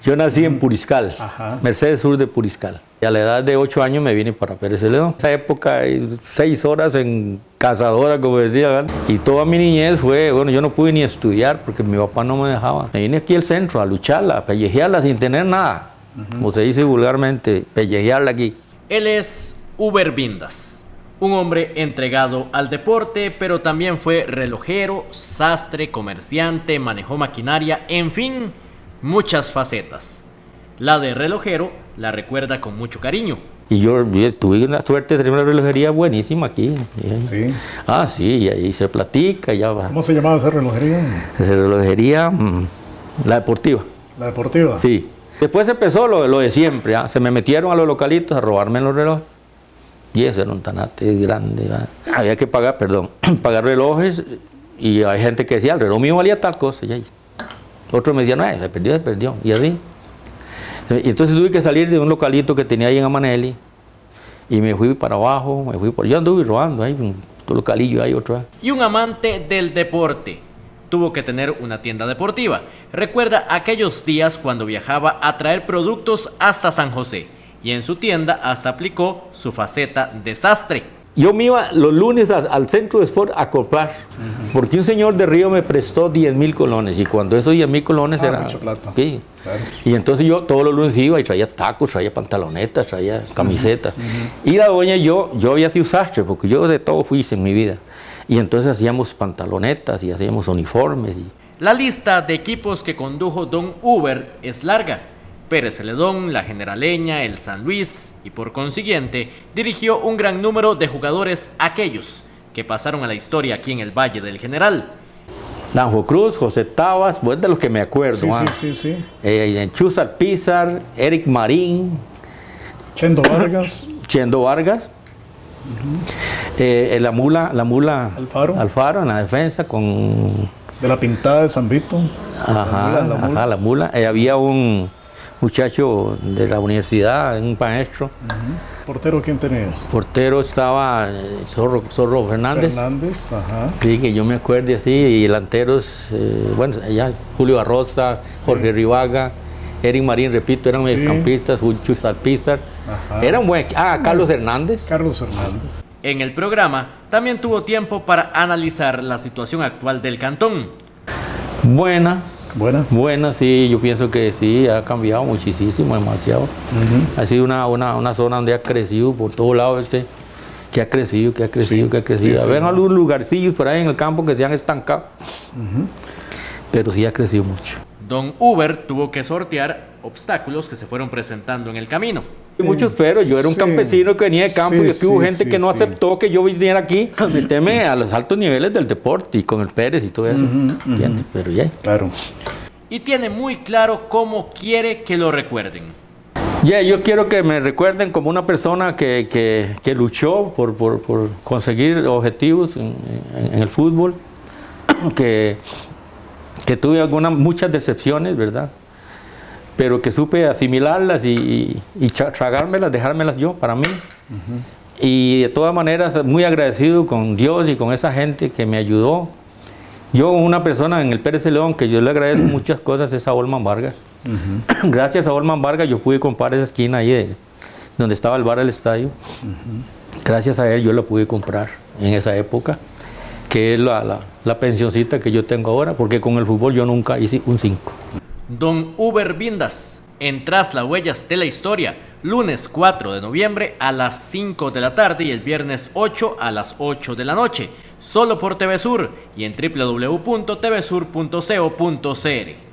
Yo nací en Puriscal, Ajá. Mercedes Sur de Puriscal. Y a la edad de 8 años me vine para Pérez Celedón. En esa época, 6 horas en cazadora, como decía, ¿verdad? Y toda mi niñez fue, bueno, yo no pude ni estudiar porque mi papá no me dejaba. Me vine aquí al centro a lucharla, a pellejearla sin tener nada. Como se dice vulgarmente, pellejearla aquí. Él es Uber Vindas, un hombre entregado al deporte, pero también fue relojero, sastre, comerciante, manejó maquinaria, en fin, muchas facetas. La de relojero la recuerda con mucho cariño. Y yo tuve la suerte de tener una relojería buenísima aquí. Sí. Ah, sí, y ahí se platica, ya va. ¿Cómo se llamaba esa relojería? Esa relojería, la deportiva. ¿La deportiva? Sí. Después empezó lo de siempre, ¿ah? Se me metieron a los localitos a robarme los relojes. Y eso era un tanate grande, ¿verdad? Había que pagar, pagar relojes. Y hay gente que decía, el reloj mío valía tal cosa. Y ahí. Otro me decía, no, se perdió. Y así. Y entonces tuve que salir de un localito que tenía ahí en Amanelli. Y me fui para abajo, yo anduve robando ahí, un localillo ahí otra vez. Y un amante del deporte. Tuvo que tener una tienda deportiva. Recuerda aquellos días cuando viajaba a traer productos hasta San José. Y en su tienda hasta aplicó su faceta de sastre. Yo me iba los lunes al centro de sport a comprar, porque un señor de Río me prestó 10,000 colones, y cuando esos 10,000 colones era mucha plata. Sí. Claro. Y entonces yo todos los lunes iba y traía tacos, traía pantalonetas, traía camisetas. Y la doña, yo había sido sastre, porque yo de todo fui en mi vida. Y entonces hacíamos pantalonetas y hacíamos uniformes. La lista de equipos que condujo Don Uber es larga. Pérez Celedón, La Generaleña, el San Luis y por consiguiente dirigió un gran número de jugadores, aquellos que pasaron a la historia aquí en el Valle del General. Danjo Cruz, José Tabas, pues de los que me acuerdo. Sí. Chus Alpizar, Eric Marín. Chendo Vargas. La mula Alfaro en la defensa con... De la Pintada de San Vito. La mula. Había un muchacho de la universidad, un maestro. ¿Portero quién tenías? Portero estaba Zorro Fernández. Sí, que yo me acuerdo así. Y delanteros, bueno, allá Julio Arroza, Jorge Rivaga, Eric Marín, repito, eran mediocampistas, Chus Alpizar. Era un buen... Carlos Hernández. En el programa también tuvo tiempo para analizar la situación actual del cantón. Buena, sí, yo pienso que sí, ha cambiado muchísimo, demasiado. Ha sido una zona donde ha crecido por todos lados, que ha crecido. Había algunos lugarcillos por ahí en el campo que se han estancado, pero sí ha crecido mucho. Don Uber tuvo que sortear obstáculos que se fueron presentando en el camino. Muchos, pero yo era un campesino que venía de campo y aquí hubo gente que no aceptó que yo viniera aquí a meterme a los altos niveles del deporte y con el Pérez y todo eso. ¿Entiendes? Pero ya. Claro. Y tiene muy claro cómo quiere que lo recuerden. Yo quiero que me recuerden como una persona que luchó por conseguir objetivos en el fútbol, que tuve muchas decepciones, ¿verdad? Pero que supe asimilarlas y tragármelas, dejármelas yo para mí. Y de todas maneras muy agradecido con Dios y con esa gente que me ayudó. Yo, una persona en el Pérez Celedón que yo le agradezco muchas cosas es a Olman Vargas. Gracias a Olman Vargas yo pude comprar esa esquina ahí donde estaba el bar del estadio. Gracias a él yo la pude comprar en esa época, que es la pensioncita que yo tengo ahora, porque con el fútbol yo nunca hice un 5. Don Uber Vindas, en Tras las Huellas de la Historia, lunes 4 de noviembre a las 5 de la tarde y el viernes 8 a las 8 de la noche, solo por TV Sur y en www.tvsur.co.cr.